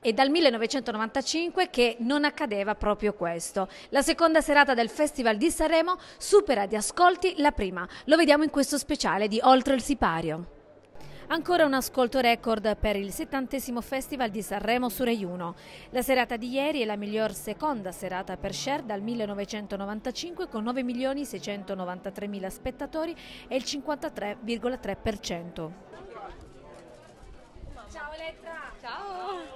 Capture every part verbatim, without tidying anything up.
È dal millenovecentonovantacinque che non accadeva proprio questo. La seconda serata del Festival di Sanremo supera di ascolti la prima. Lo vediamo in questo speciale di Oltre il Sipario. Ancora un ascolto record per il settantesimo Festival di Sanremo su Rai uno. La serata di ieri è la miglior seconda serata per Cher dal millenovecentonovantacinque con nove milioni seicentonovantatremila spettatori e il cinquantatré virgola tre per cento. Ciao Elettra! Ciao!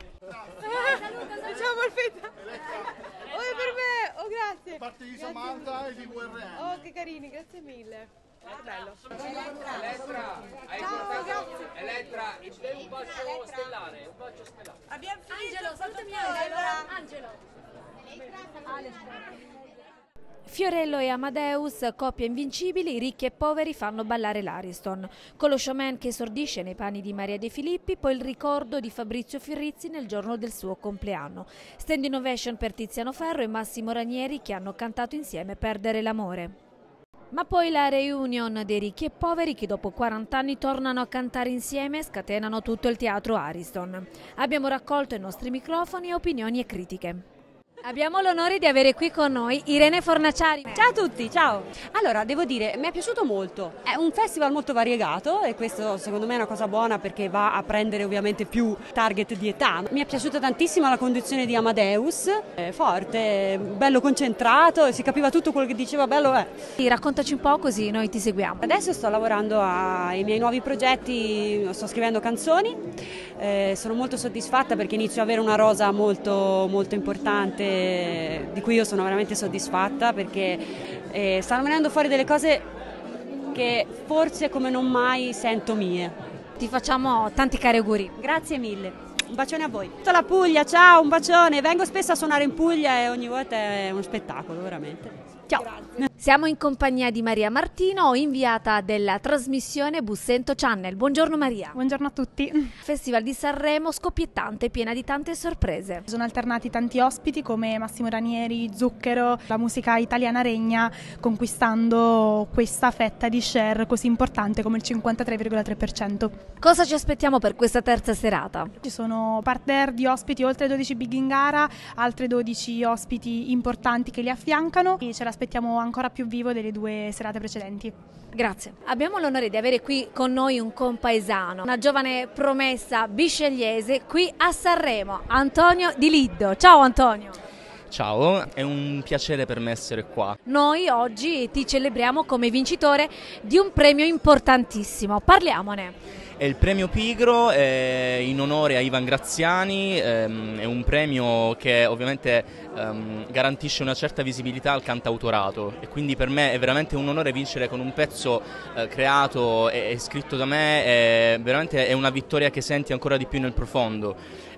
Facciamo il fetta! Oh, è per me! Oh, grazie! Parte di Samantha e di V R M. Oh, che carini, grazie mille! Che bello! Elettra! Ciao, grazie! Elettra, un bacio stellare, un bacio stellare. Abbiamo finito! Angelo, salutami Angelo! Angelo! Fiorello e Amadeus, coppia invincibili, i ricchi e poveri fanno ballare l'Ariston. Con lo showman che esordisce nei panni di Maria De Filippi, poi il ricordo di Fabrizio Firrizzi nel giorno del suo compleanno. Stand ovation per Tiziano Ferro e Massimo Ranieri che hanno cantato insieme Perdere l'amore. Ma poi la reunion dei ricchi e poveri che dopo quaranta anni tornano a cantare insieme e scatenano tutto il teatro Ariston. Abbiamo raccolto i nostri microfoni, opinioni e critiche. Abbiamo l'onore di avere qui con noi Irene Fornaciari. Ciao a tutti, ciao! Allora, devo dire, mi è piaciuto molto. È un festival molto variegato e questo secondo me è una cosa buona perché va a prendere ovviamente più target di età. Mi è piaciuta tantissimo la conduzione di Amadeus, è forte, bello concentrato, si capiva tutto quello che diceva, bello è. Raccontaci un po' così noi ti seguiamo. Adesso sto lavorando ai miei nuovi progetti, sto scrivendo canzoni, eh, sono molto soddisfatta perché inizio ad avere una rosa molto, molto importante di cui io sono veramente soddisfatta perché eh, stanno venendo fuori delle cose che forse come non mai sento mie. Ti facciamo tanti cari auguri. Grazie mille, un bacione a voi. Tutta la Puglia, ciao, un bacione, vengo spesso a suonare in Puglia e ogni volta è uno spettacolo veramente. Ciao. Grazie. Siamo in compagnia di Maria Martino, inviata della trasmissione Bussento Channel. Buongiorno Maria. Buongiorno a tutti. Festival di Sanremo scoppiettante, piena di tante sorprese. Sono alternati tanti ospiti come Massimo Ranieri, Zucchero, la musica italiana regna, conquistando questa fetta di share così importante come il cinquantatré virgola tre per cento. Cosa ci aspettiamo per questa terza serata? Ci sono partner di ospiti, oltre dodici big in gara, altre dodici ospiti importanti che li affiancano e ce l'aspettiamo ancora più vivo delle due serate precedenti. Grazie. Abbiamo l'onore di avere qui con noi un compaesano, una giovane promessa biscegliese qui a Sanremo, Antonio Di Liddo. Ciao Antonio. Ciao, è un piacere per me essere qua. Noi oggi ti celebriamo come vincitore di un premio importantissimo, parliamone. È il premio Pigro eh, in onore a Ivan Graziani, ehm, è un premio che ovviamente ehm, garantisce una certa visibilità al cantautorato e quindi per me è veramente un onore vincere con un pezzo eh, creato e, e scritto da me, è veramente è una vittoria che senti ancora di più nel profondo.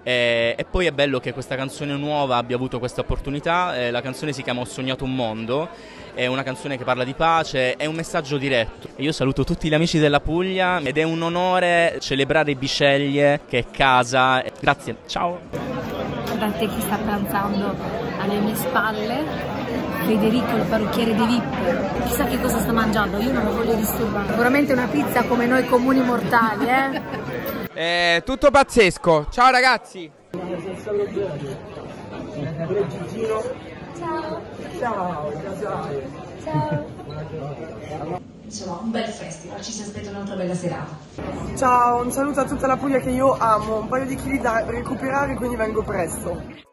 E, e poi è bello che questa canzone nuova abbia avuto questa opportunità, eh, la canzone si chiama Ho sognato un mondo, è una canzone che parla di pace, è un messaggio diretto. E io saluto tutti gli amici della Puglia ed è un onore celebrare Bisceglie che è casa. Grazie, ciao! Guardate chi sta pranzando alle mie spalle, Federico il parrucchiere dei V I P, chissà che cosa sta mangiando, io non lo voglio disturbare. Sicuramente una pizza come noi comuni mortali, eh? È tutto pazzesco, ciao ragazzi! Ciao! Ciao, Ciao! Insomma, un bel festival, ci si aspetta un'altra bella serata. Ciao, un saluto a tutta la Puglia che io amo, un paio di chili da recuperare quindi vengo presto.